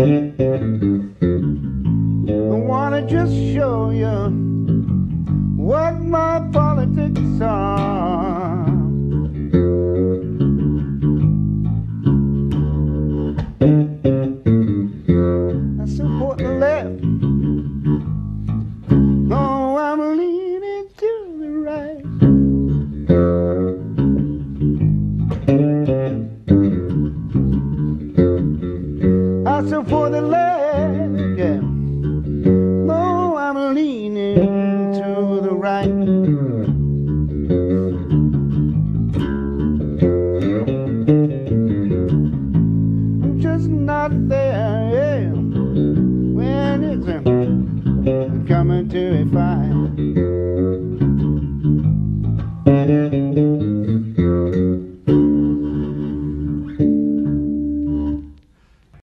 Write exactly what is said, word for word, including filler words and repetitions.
I wanna just show you what my politics are. I support the left. Oh, I'm leaning to the right. I support the left, yeah. Oh, I'm leaning to the right. I'm just not there, yeah, when it's uh, coming to a fight.